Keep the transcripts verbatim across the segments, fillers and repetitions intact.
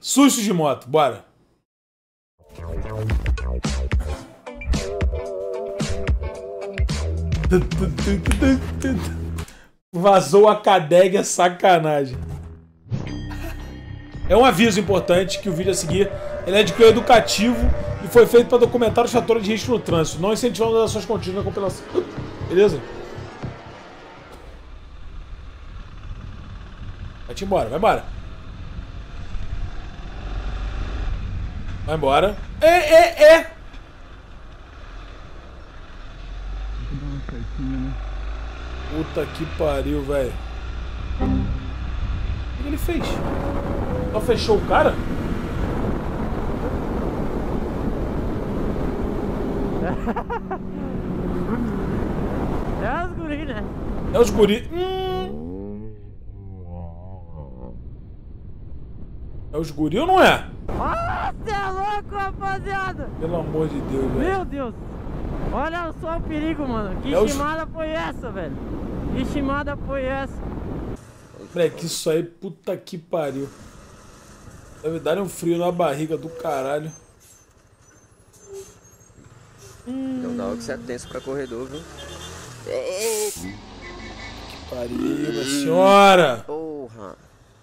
Susto de moto, bora. Vazou a cadega, é sacanagem. É um aviso importante que o vídeo a seguir ele é de cunho educativo e foi feito para documentar os fatores de risco no trânsito. Não incentivamos as ações contínuas na compilação. Beleza? Vai-te embora, vai embora. Vai embora. É, é, é! Puta que pariu, velho. O que ele fez? Só fechou o cara? É os guri, né? É os guri. Hum. É os guri ou não é? Ah, você é louco, rapaziada! Pelo amor de Deus, velho. Meu Deus! Olha só o perigo, mano. Que É os... chamada foi essa, velho? Que chamada foi essa? Moleque, isso aí, puta que pariu. Deve dar um frio na barriga do caralho. Não dá hora que você é tenso pra corredor, viu? Que pariu, minha senhora! Porra!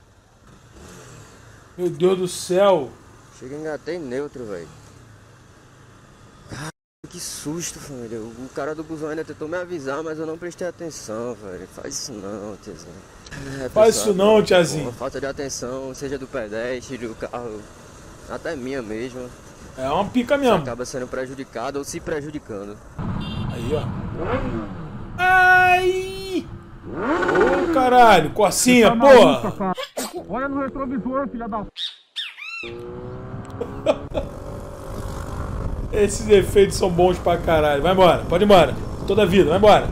Meu Deus do céu! Chega a engatei neutro, velho. Que susto, família. O cara do busão ainda tentou me avisar, mas eu não prestei atenção, velho. Faz isso não, tiazinho. É, Faz pessoal, isso não, tiazinho. Pô, falta de atenção, seja do pedestre, do carro, até minha mesmo. É uma pica Você mesmo. acaba sendo prejudicado ou se prejudicando. Aí, ó. Ai! Ô, caralho, Corsinha, porra! Olha no retrovisor, filha da... Esses efeitos são bons pra caralho. Vai embora, pode ir embora. Toda a vida, vai embora.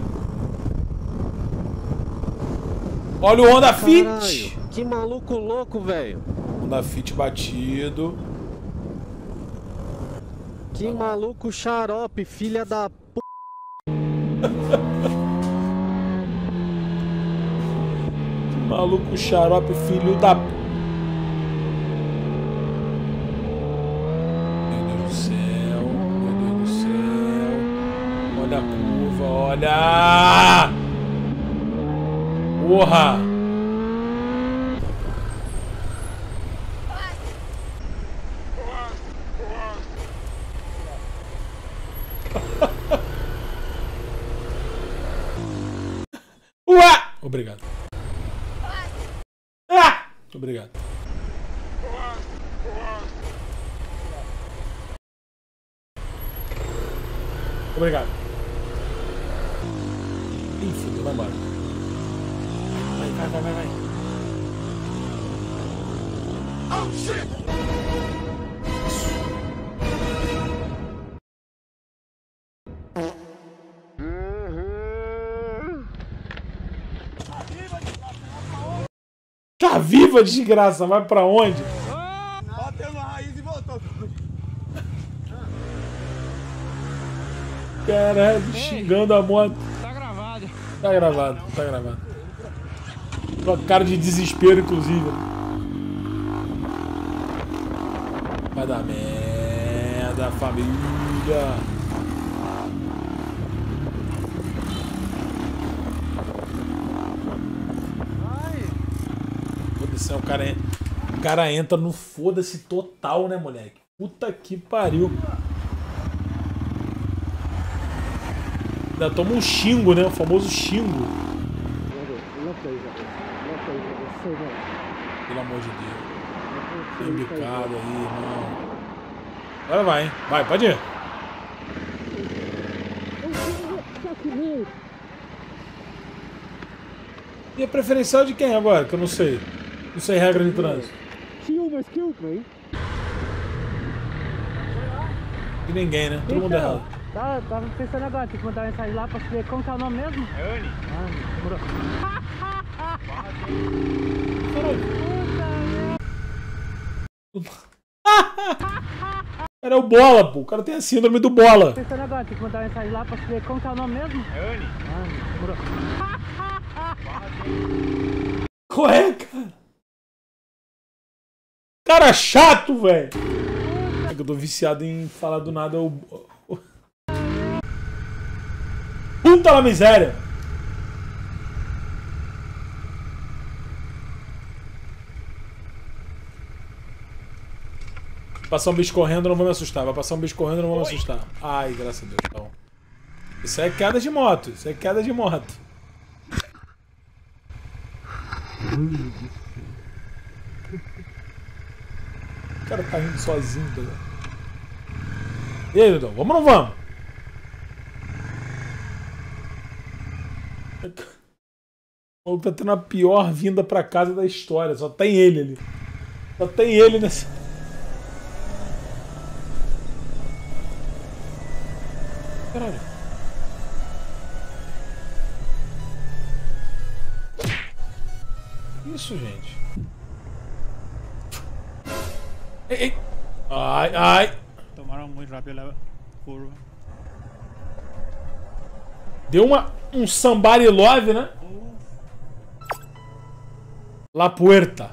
Olha o Honda Fit. Caralho, que maluco louco, velho. Honda Fit batido. Que maluco xarope, filha da p... Que maluco xarope, filho da p... Meu Deus do céu. Meu Deus do céu. Olha a curva, olha! Porra! Uá! Obrigado. Ah! Obrigado. Obrigado. Ih, fudeu, vai embora. Vai, vai, vai, vai, vai. Oh, shit! Tá viva, desgraça? Vai pra onde? Bateu na raiz e voltou. Caralho, xingando a moto. Tá gravado. Tá gravado, tá gravado. Com a cara de desespero, inclusive. Vai dar merda, família. Foda-se, o cara, o cara entra no foda-se total, né, moleque? Puta que pariu. Ainda toma um xingo, né? O famoso xingo. Pelo amor de Deus. Tem bicado aí, irmão. Agora vai, hein? Vai, pode ir. E a preferencial de quem agora? Que eu não sei. Não sei regra de trânsito. E ninguém, né? Todo mundo errado. Tá, tava pensando agora, tem que mandar mensagem lá pra saber como que é o nome mesmo? É Anne. Ah, demorou. Era o Bola, pô. O cara tem a síndrome do Bola. Tô pensando agora, tem que mandar mensagem lá pra saber como que é o nome mesmo? É Anne. Ah, demorou. Qual é, cara? Cara chato, velho. É que eu tô viciado em falar do nada o... Puta la miséria. Passar um bicho correndo, não vou me assustar. Vai passar um bicho correndo, não vou me assustar. Ai, graças a Deus, não. Isso é queda de moto. Isso é queda de moto. O cara tá rindo sozinho, tá ligado? E aí, Dudão? Vamos ou não vamos? O maluco tá tendo a pior vinda pra casa da história. Só tem ele ali. Só tem ele nessa... Caralho. Isso, gente. Ei, ei. Ai, ai. Tomaram muito rápido a curva. Deu uma, um somebody love, né? La Puerta.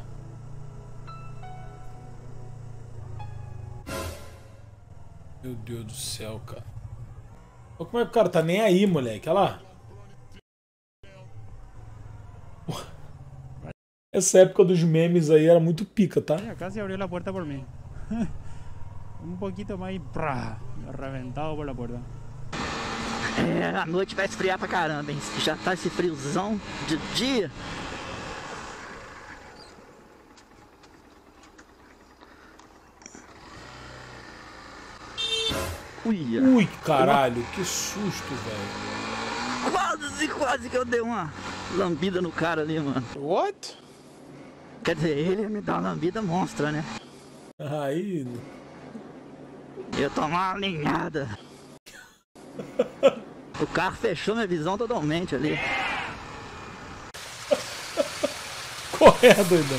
Meu Deus do céu, cara. Olha como é que o cara tá nem aí, moleque. Olha lá. Essa época dos memes aí era muito pica, tá? Quase abriu a porta por mim. Um pouquinho mais pra arrebentado por la porta. É, a noite vai esfriar pra caramba, hein? Já tá esse friozão de dia. Ui, Ui, caralho, que susto, velho. Quase, quase que eu dei uma lambida no cara ali, mano. What? Quer dizer, ele ia me dar uma lambida monstra, né? Aí... Eu tomar uma alinhada. O carro fechou minha visão totalmente ali. Corre, doidão.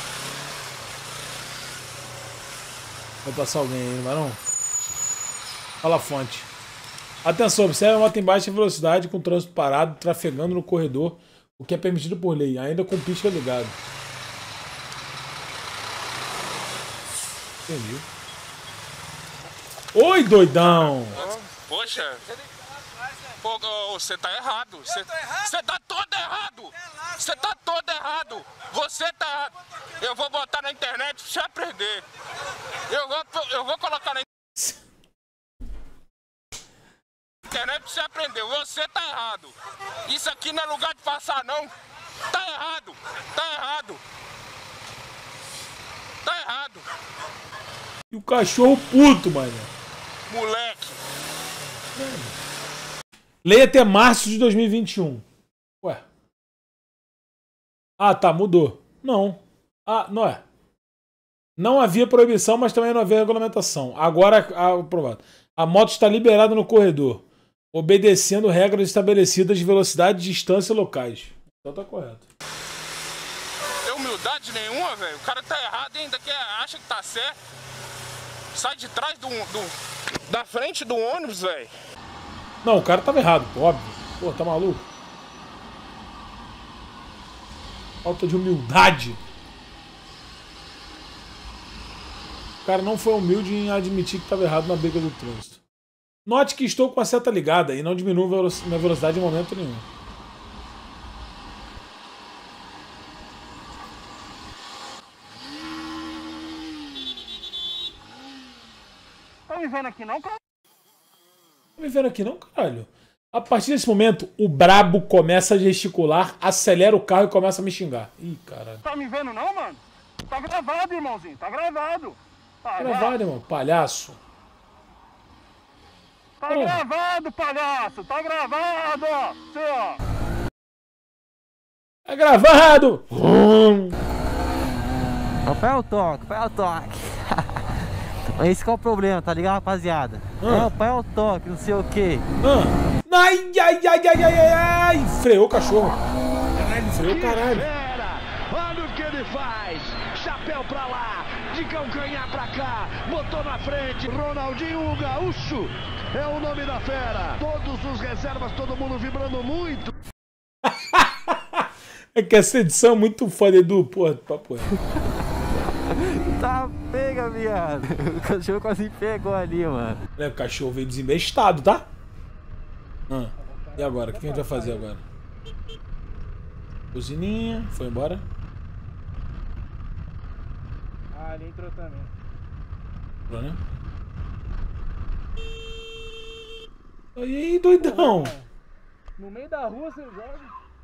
Vai passar alguém aí, não vai não? Fala a fonte. Atenção, observe a moto em baixa velocidade com o trânsito parado, trafegando no corredor, o que é permitido por lei, ainda com pisca ligado. Entendi. Oi, doidão! Poxa, pô, você tá errado. Você tá todo errado. Você tá todo errado. Você tá errado. Eu vou botar na internet pra você aprender. Eu vou, eu vou colocar na internet pra você aprender. Você tá errado. Isso aqui não é lugar de passar, não. Tá errado. Tá errado. Tá errado. E o cachorro puto, mano. Moleque. Lei até março de dois mil e vinte e um. Ué. Ah, tá, mudou. Não. Ah, não é. Não havia proibição, mas também não havia regulamentação. Agora, aprovado. A moto está liberada no corredor, obedecendo regras estabelecidas de velocidade, distância e locais. Então tá correto. Tem humildade nenhuma, velho. O cara tá errado e ainda quer, acha que tá certo. Sai de trás do, do da frente do ônibus, velho. Não, o cara tava errado, pô, óbvio. Pô, tá maluco? Falta de humildade. O cara não foi humilde em admitir que estava errado na briga do trânsito. Note que estou com a seta ligada e não diminuo minha velocidade em momento nenhum. Tá me vendo aqui não, cara? Tá me vendo aqui não, caralho? A partir desse momento, o brabo começa a gesticular, acelera o carro e começa a me xingar. Ih, caralho. Tá me vendo não, mano? Tá gravado, irmãozinho. Tá gravado. Tá Gravado, irmão. Palhaço. Tá Porra. gravado, palhaço. Tá gravado. Assim, ó. É gravado! Hum. Qual é o toque? Qual é o toque? Esse que é o problema, tá ligado, rapaziada? Ah. É, qual é o toque, não sei o que. Ah. Ai, ai, ai, ai, ai, ai, ai! Freou o cachorro. Caralho, freou o caralho. Olha o que ele faz. Chapéu pra lá, de calcanhar pra cá, botou na frente. Ronaldinho, o gaúcho, é o nome da fera. Todos os reservas, todo mundo vibrando muito. É que essa edição é muito foda, Edu. Porra, papo. Tá pega, viado. O cachorro quase pegou ali, mano. É, o cachorro veio desembestado, tá? Ah, e agora? O que a gente vai fazer agora? Buzininha, foi embora. Ah, ele entrou também. Entrou, né? E aí, doidão? No meio da rua você joga.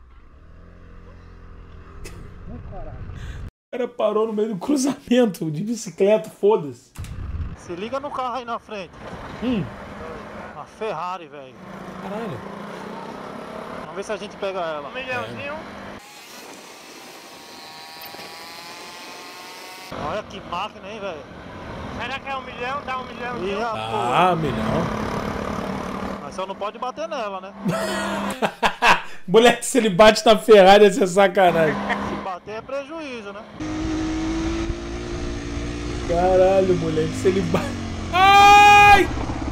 Uh, caralho. O cara parou no meio do cruzamento de bicicleta, foda-se. Se liga no carro aí na frente. Hum. Uma Ferrari, velho. Caralho. Vamos ver se a gente pega ela. Um milhãozinho. Olha que máquina, hein, velho. Será que é um milhão? Dá um milhão? Ih, Ah, milhão. Mas só não pode bater nela, né? Moleque, se ele bate na Ferrari, ia ser sacanagem. Se bater é prejuízo, né? Caralho, moleque, se ele bate... Ai!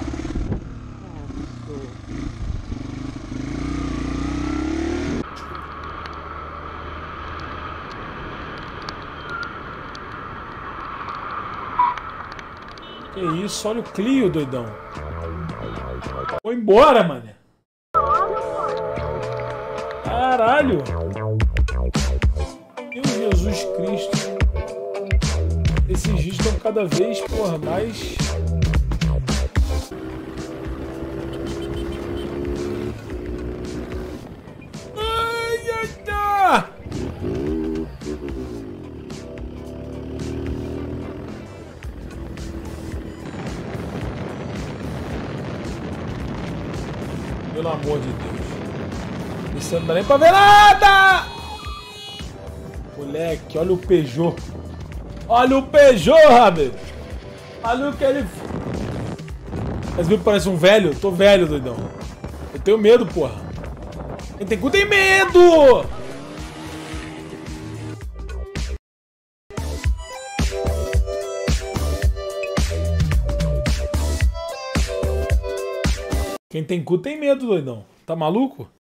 Que isso, olha o Clio, doidão. Foi embora, mano. Caralho. Meu Jesus Cristo. Esses vídeos estão cada vez, porra, mais... Ai, ai, tá! Pelo amor de Deus. Isso não dá nem pra ver nada! Moleque, olha o Peugeot. Olha o Peugeot, Rabel. Olha o que ele... Mas viu que parece um velho? Tô velho, doidão. Eu tenho medo, porra. Quem tem cu tem medo! Quem tem cu tem medo, doidão. Tá maluco?